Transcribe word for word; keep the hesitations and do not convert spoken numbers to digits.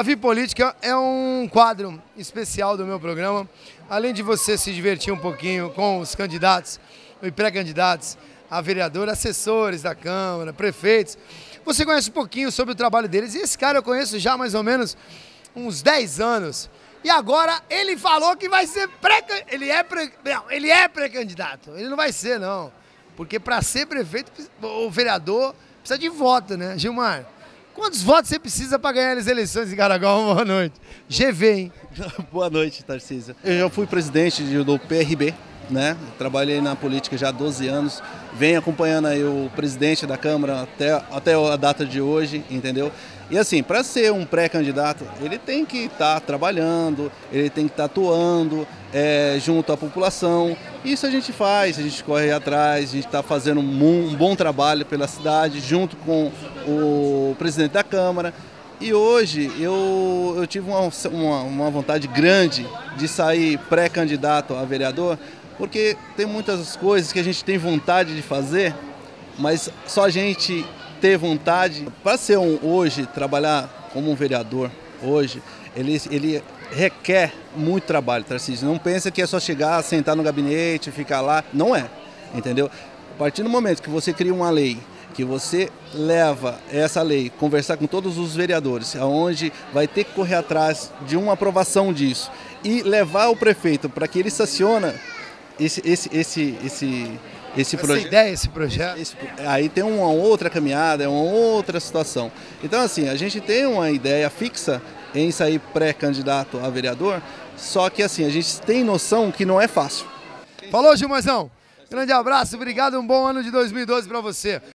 Davi Política é um quadro especial do meu programa. Além de você se divertir um pouquinho com os candidatos e pré-candidatos a vereador, assessores da Câmara, prefeitos, você conhece um pouquinho sobre o trabalho deles. E esse cara eu conheço já há mais ou menos uns dez anos. E agora ele falou que vai ser pré ele é pré não, ele é pré-candidato. Ele não vai ser, não. Porque para ser prefeito, o vereador precisa de voto, né, Gilmar? Quantos votos você precisa para ganhar as eleições em Caraguá? Boa noite. G V, hein? Boa noite, Tarcísio. Eu já fui presidente do P R B, né? Trabalhei na política já há doze anos. Venho acompanhando aí o presidente da Câmara até, até a data de hoje, entendeu? E assim, para ser um pré-candidato, ele tem que estar tá trabalhando, ele tem que estar tá atuando é, junto à população. Isso a gente faz, a gente corre atrás, a gente está fazendo um, um bom trabalho pela cidade, junto com o presidente da Câmara. E hoje eu, eu tive uma, uma, uma vontade grande de sair pré-candidato a vereador, porque tem muitas coisas que a gente tem vontade de fazer, mas só a gente ter vontade. Para ser um, hoje, trabalhar como um vereador, hoje, ele, ele requer muito trabalho, Tarcísio. Não pensa que é só chegar, sentar no gabinete, ficar lá. Não é, entendeu? A partir do momento que você cria uma lei, que você leva essa lei, conversar com todos os vereadores, aonde vai ter que correr atrás de uma aprovação disso e levar o prefeito para que ele sanciona esse, esse, esse, esse, esse Essa projeto. ideia, esse projeto. Esse, esse, aí tem uma outra caminhada, é uma outra situação. Então assim, a gente tem uma ideia fixa em sair pré-candidato a vereador, só que assim, a gente tem noção que não é fácil. Falou, Gilmarzão. Grande abraço, obrigado, um bom ano de dois mil e doze para você.